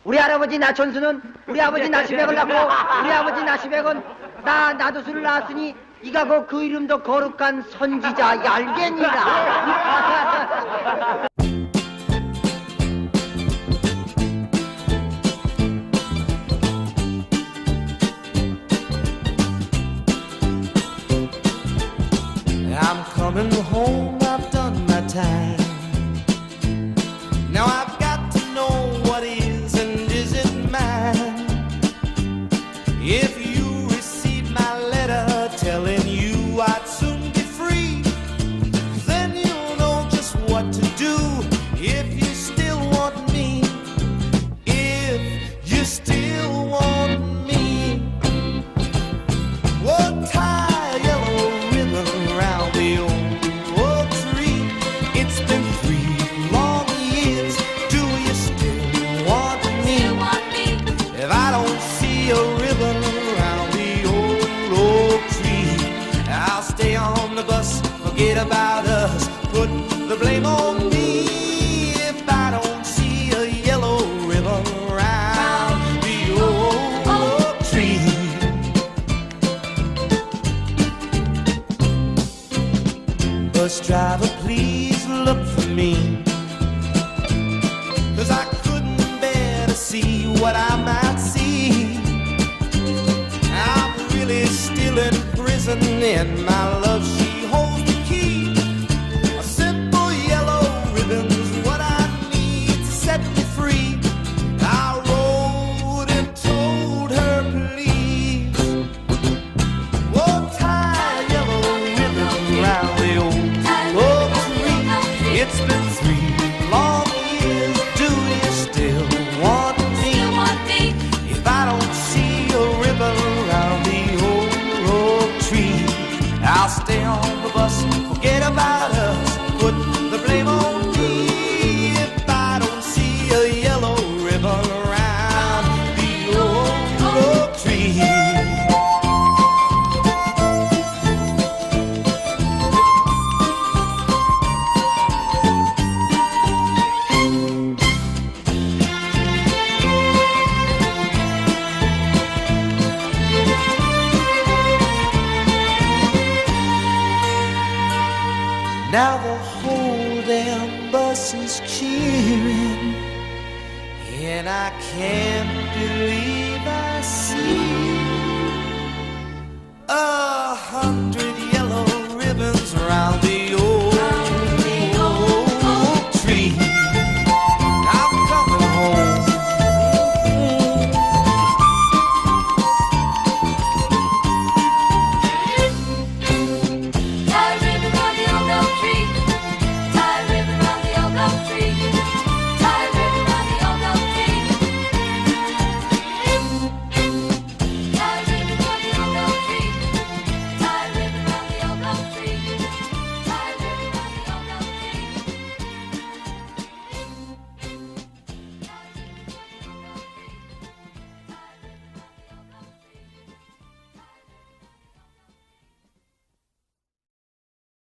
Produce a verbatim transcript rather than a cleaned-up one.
우리 할아버지 나천수는 우리 아버지 나시백을 낳고 우리 아버지 나시백은 나 나도수를 낳았으니 이가 그, 그 이름도 거룩한 선지자 얄겐이라. I'm coming home, I've done my time. Now I've got to know what is and isn't mine. If you receive my letter telling you I'd soon be free, then you'll know just what to do if you still want me. If you still want me, oh, tie a yellow ribbon around the old oak tree. It's been three long years. Do you still want me? If I don't see a ribbon around the old oak tree, I'll stay on the bus, forget about us, put the blame on me. If I don't see a yellow ribbon around the old oak tree. Bus driver, please look for me, 'cause I couldn't bear to see what I might see. I'm really still in prison, and my love, she holds the key. A simple yellow ribbon's what I need to set me free. I wrote and told her, please, oh, tie a yellow ribbon around the old oak tree. It's been three long years. Do you still want me? If I don't see a ribbon around the old oak tree, I'll stay on the bus, forget about us, put the blame on me. If I don't see a yellow ribbon around the old oak tree. Now the whole damn bus is cheering, and I can't believe I see a hundred